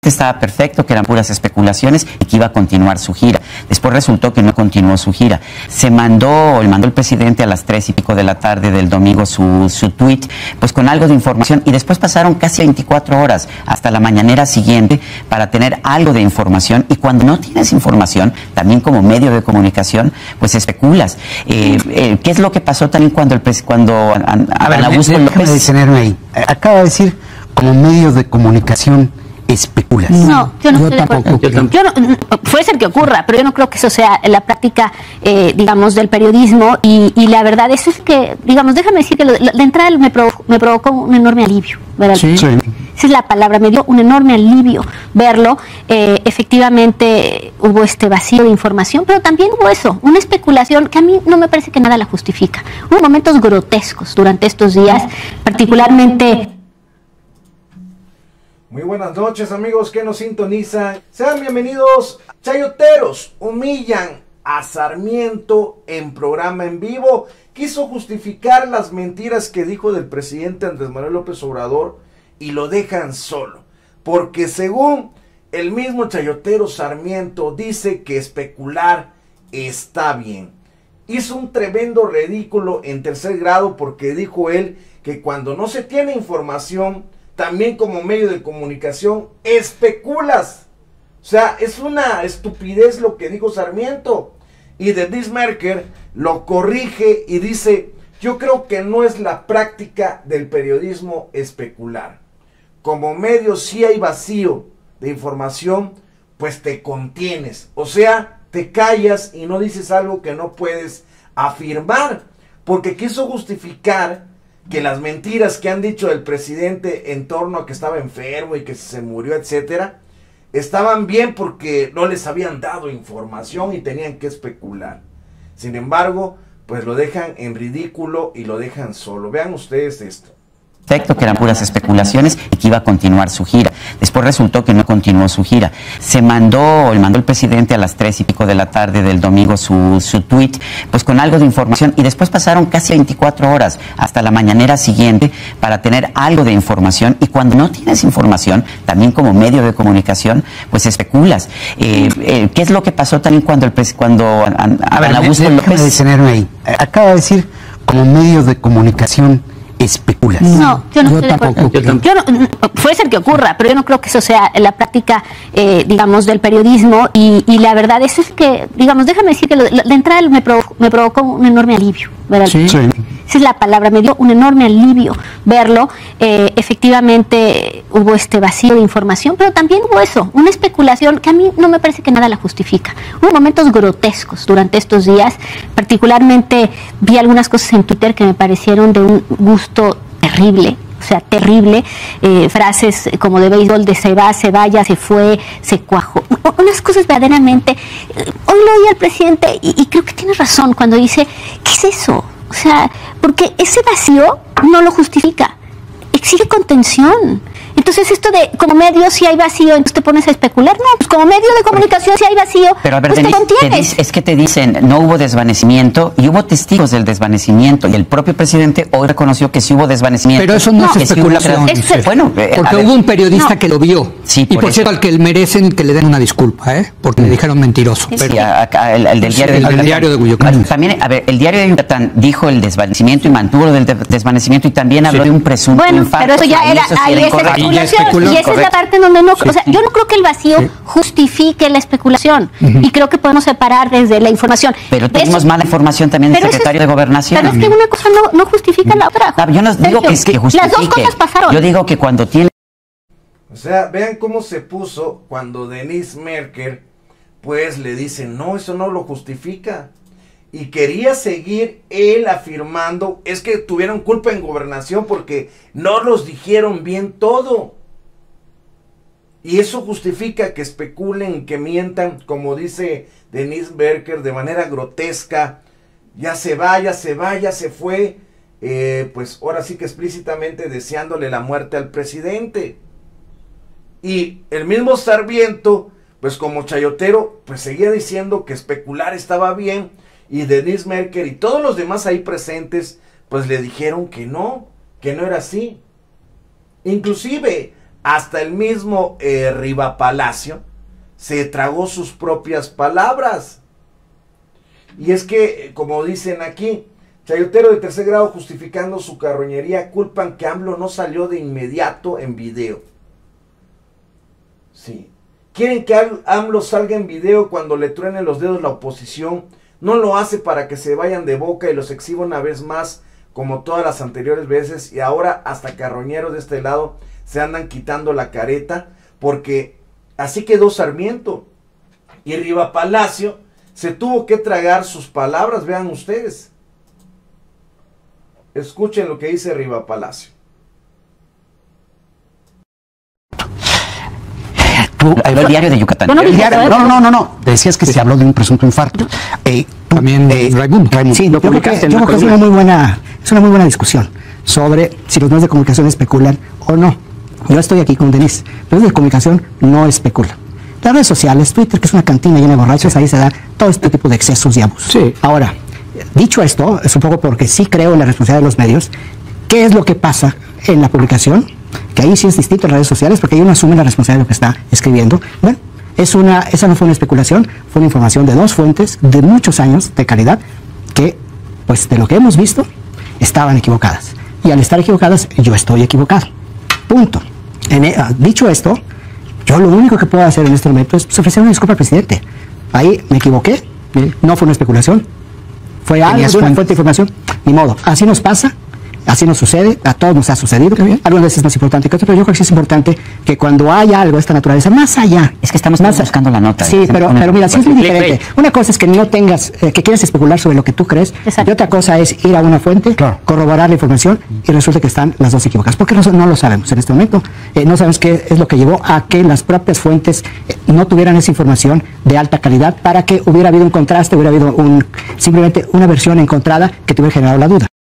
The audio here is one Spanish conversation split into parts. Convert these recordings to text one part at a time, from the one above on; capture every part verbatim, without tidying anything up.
estaba perfecto, que eran puras especulaciones y que iba a continuar su gira. Después resultó que no continuó su gira. Se mandó, le mandó el presidente a las tres y pico de la tarde del domingo su, su tweet, pues con algo de información, y después pasaron casi veinticuatro horas hasta la mañanera siguiente para tener algo de información, y cuando no tienes información, también como medio de comunicación, pues especulas. Eh, eh, ¿Qué es lo que pasó también cuando el pres cuando Adán Augusto López... detenerme ahí. Acaba de decir, como medio de comunicación, especulas. No, yo no yo estoy de acuerdo. Yo yo no, puede ser que ocurra, pero yo no creo que eso sea la práctica, eh, digamos, del periodismo, y, y la verdad, eso es que, digamos, déjame decir que lo, la entrada me, provo me provocó un enorme alivio, ¿verdad? Sí. Sí. Esa es la palabra, me dio un enorme alivio verlo. Eh, efectivamente hubo este vacío de información, pero también hubo eso, una especulación que a mí no me parece que nada la justifica. Hubo momentos grotescos durante estos días, particularmente... Muy buenas noches, amigos que nos sintonizan. Sean bienvenidos. Chayoteros humillan a Sarmiento en programa en vivo. Quiso justificar las mentiras que dijo del presidente Andrés Manuel López Obrador y lo dejan solo. Porque según el mismo Chayotero Sarmiento dice que especular está bien. Hizo un tremendo ridículo en tercer grado porque dijo él que cuando no se tiene información, también como medio de comunicación, especulas. O sea, es una estupidez lo que dijo Sarmiento. Y Denise Merker lo corrige y dice, yo creo que no es la práctica del periodismo especular. Como medio si hay vacío de información, pues te contienes. O sea, te callas y no dices algo que no puedes afirmar. Porque quiso justificar que las mentiras que han dicho del presidente en torno a que estaba enfermo y que se murió, etcétera, estaban bien porque no les habían dado información y tenían que especular. Sin embargo, pues lo dejan en ridículo y lo dejan solo. Vean ustedes esto. Perfecto, que eran puras especulaciones y que iba a continuar su gira. Después resultó que no continuó su gira. Se mandó, le mandó el presidente a las tres y pico de la tarde del domingo su, su tweet, pues con algo de información, y después pasaron casi veinticuatro horas hasta la mañanera siguiente para tener algo de información, y cuando no tienes información, también como medio de comunicación, pues especulas. Eh, eh, ¿Qué es lo que pasó también cuando el pres cuando Adán Augusto López... detenerme ahí. Acaba de decir, como medio de comunicación, especulas. No, yo no yo estoy de acuerdo. Yo yo no, puede ser que ocurra, pero yo no creo que eso sea la práctica, eh, digamos, del periodismo, y, y la verdad, eso es que, digamos, déjame decir que lo, la entrada me, provo me provocó un enorme alivio, ¿verdad? Sí. Sí. Esa es la palabra, me dio un enorme alivio verlo. Eh, efectivamente hubo este vacío de información, pero también hubo eso, una especulación que a mí no me parece que nada la justifica. Hubo momentos grotescos durante estos días, particularmente vi algunas cosas en Twitter que me parecieron de un gusto terrible. O sea, terrible, eh, frases como de béisbol, de se va, se vaya, se fue, se cuajó, unas cosas verdaderamente. Eh, hoy lo oí al presidente y, y creo que tiene razón cuando dice, ¿qué es eso? O sea, porque ese vacío no lo justifica, exige contención. Entonces esto de como medio si hay vacío, entonces te pones a especular. No, pues como medio de comunicación si hay vacío, pero a ver, pues Denise, te contienes. te dice, es que te dicen, no hubo desvanecimiento, y hubo testigos del desvanecimiento, y el propio presidente hoy reconoció que sí hubo desvanecimiento. Pero eso no, no es especulación. Es, es, bueno, eh, porque ver, hubo un periodista no. que lo vio. Sí, y por por eso. cierto, al que merecen que le den una disculpa, ¿eh? Porque le dijeron mentiroso. Sí, Pero, Sí, acá, el, el del diario de el Yucatán. diario de Yucatán. También, a ver, el diario de Yucatán dijo el desvanecimiento y mantuvo del de desvanecimiento, y también habló Sí. de un presunto Bueno, infarto. pero eso ya Ahí era, eso sí ahí era es incorrecto. Ahí ya especulación, especuló. y esa es la Correcto. parte donde no, Sí. o sea, yo no creo que el vacío Sí. justifique la especulación, y creo que podemos separar desde la información. Pero De tuvimos eso- mala información también del pero eso secretario es- de Gobernación. Pero es que una cosa no, no justifica la otra. No, yo no digo que, Sergio, que justifique. las dos cosas pasaron. Yo digo que cuando tiene... O sea, vean cómo se puso cuando Denise Merker, pues le dice, no, eso no lo justifica. Y quería seguir él afirmando, es que tuvieron culpa en Gobernación porque no los dijeron bien todo. Y eso justifica que especulen, que mientan, como dice Denise Merker, de manera grotesca. Ya se va, ya se va, ya se fue. Eh, pues ahora sí que explícitamente deseándole la muerte al presidente. Y el mismo Sarmiento, pues como chayotero, pues seguía diciendo que especular estaba bien. Y Denise Merker y todos los demás ahí presentes, pues le dijeron que no, que no era así. Inclusive hasta el mismo eh, Riva Palacio se tragó sus propias palabras. Y es que, como dicen aquí, chayotero de tercer grado justificando su carroñería, culpan que AMLO no salió de inmediato en video. Sí. Quieren que AMLO salga en video cuando le truenen los dedos la oposición. No lo hace para que se vayan de boca y los exhiba una vez más, como todas las anteriores veces. Y ahora hasta carroñeros de este lado se andan quitando la careta, porque así quedó Sarmiento. Y Riva Palacio se tuvo que tragar sus palabras, vean ustedes. Escuchen lo que dice Riva Palacio. Tú, el, el diario de Yucatán. Bueno, el diario, no, no, no, no. Decías que se habló de un presunto infarto. Eh, tú, También eh, Raimundo. Raimundo. Sí, lo yo creo que, publicaste en yo la creo que es una muy buena, es una muy buena discusión sobre si los medios de comunicación especulan o no. Yo estoy aquí con Denise. Los medios de comunicación no especulan. Las redes sociales, Twitter, que es una cantina llena de borrachos, ahí se da todo este tipo de excesos y abusos. Sí. Ahora, dicho esto, es un poco porque sí creo en la responsabilidad de los medios. ¿Qué es lo que pasa en la publicación? Que ahí sí es distinto en las redes sociales, porque ahí uno asume la responsabilidad de lo que está escribiendo. Bueno, es una, esa no fue una especulación, fue una información de dos fuentes de muchos años de calidad que, pues de lo que hemos visto, estaban equivocadas. Y al estar equivocadas, yo estoy equivocado. Punto. En, eh, dicho esto, yo lo único que puedo hacer en este momento es pues, ofrecer una disculpa al presidente. Ahí me equivoqué, no fue una especulación, fue algo de una fuente de información, ni modo. Así nos pasa, así nos sucede, a todos nos ha sucedido. Algunas veces es más importante que otras, pero yo creo que sí es importante que cuando haya algo de esta naturaleza, más allá. Es que estamos más buscando la nota. Sí, pero, pero mira, sí es muy diferente. Una cosa es que no tengas, eh, que quieras especular sobre lo que tú crees, Exacto. y otra cosa es ir a una fuente, Claro. corroborar la información y resulta que están las dos equivocadas. Porque no, no lo sabemos en este momento. Eh, no sabemos qué es lo que llevó a que las propias fuentes eh, no tuvieran esa información de alta calidad para que hubiera habido un contraste, hubiera habido un, simplemente una versión encontrada que te hubiera generado la duda.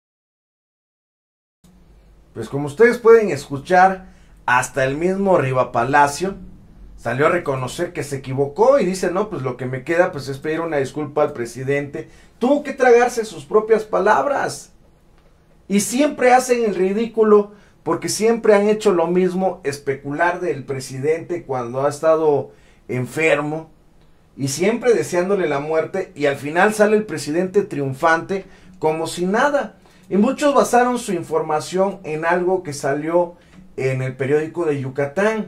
Pues como ustedes pueden escuchar, hasta el mismo Riva Palacio salió a reconocer que se equivocó y dice, no, pues lo que me queda pues es pedir una disculpa al presidente. Tuvo que tragarse sus propias palabras. Y siempre hacen el ridículo porque siempre han hecho lo mismo, especular del presidente cuando ha estado enfermo y siempre deseándole la muerte, y al final sale el presidente triunfante como si nada. Y muchos basaron su información en algo que salió en el periódico de Yucatán.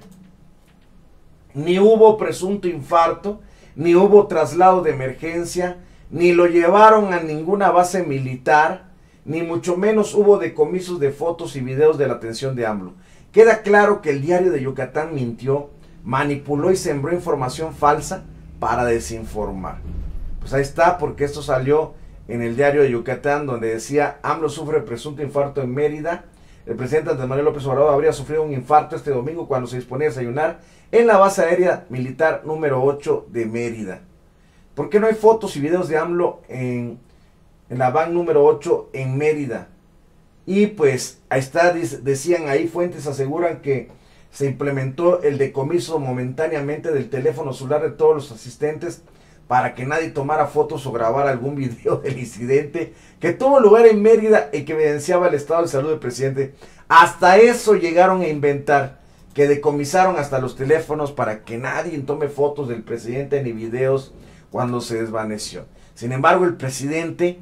Ni hubo presunto infarto, ni hubo traslado de emergencia, ni lo llevaron a ninguna base militar, ni mucho menos hubo decomisos de fotos y videos de la atención de AMLO. Queda claro que el diario de Yucatán mintió, manipuló y sembró información falsa para desinformar. Pues ahí está, porque esto salió en el diario de Yucatán, donde decía: AMLO sufre presunto infarto en Mérida. El presidente Andrés Manuel López Obrador habría sufrido un infarto este domingo cuando se disponía a desayunar en la base aérea militar número ocho de Mérida. ¿Por qué no hay fotos y videos de AMLO en, en la van número ocho en Mérida? Y pues ahí está, decían ahí, fuentes aseguran que se implementó el decomiso momentáneamente del teléfono celular de todos los asistentes para que nadie tomara fotos o grabara algún video del incidente que tuvo lugar en Mérida y que evidenciaba el estado de salud del presidente. Hasta eso llegaron a inventar, que decomisaron hasta los teléfonos para que nadie tome fotos del presidente ni videos cuando se desvaneció. Sin embargo, el presidente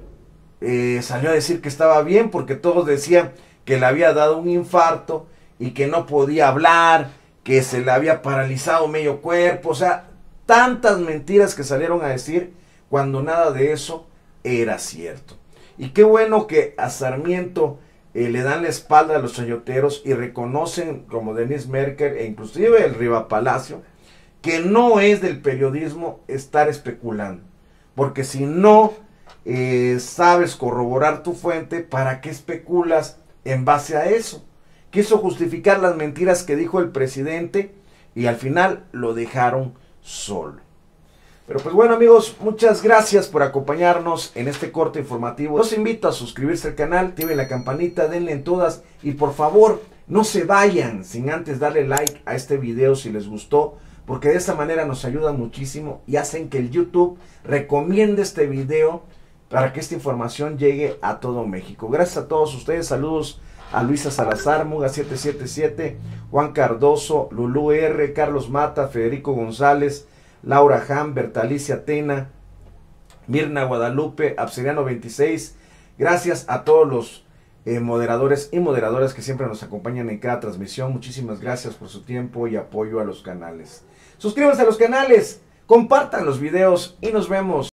eh, salió a decir que estaba bien, porque todos decían que le había dado un infarto y que no podía hablar, que se le había paralizado medio cuerpo, o sea, tantas mentiras que salieron a decir cuando nada de eso era cierto. Y qué bueno que a Sarmiento eh, le dan la espalda a los chayoteros y reconocen, como Denise Merker e inclusive el Riva Palacio, que no es del periodismo estar especulando. Porque si no eh, sabes corroborar tu fuente, ¿para qué especulas en base a eso? Quiso justificar las mentiras que dijo el presidente y al final lo dejaron solo. Pero pues bueno, amigos, muchas gracias por acompañarnos en este corte informativo. Los invito a suscribirse al canal, activen la campanita, denle en todas y por favor no se vayan sin antes darle like a este video si les gustó, porque de esta manera nos ayudan muchísimo y hacen que el YouTube recomiende este video para que esta información llegue a todo México. Gracias a todos ustedes, saludos a Luisa Salazar, Muga siete siete siete, Juan Cardoso, Lulú R, Carlos Mata, Federico González, Laura Ham, Bertalicia Tena, Mirna Guadalupe, Abseriano veintiséis. Gracias a todos los eh, moderadores y moderadoras que siempre nos acompañan en cada transmisión. Muchísimas gracias por su tiempo y apoyo a los canales. Suscríbanse a los canales, compartan los videos y nos vemos.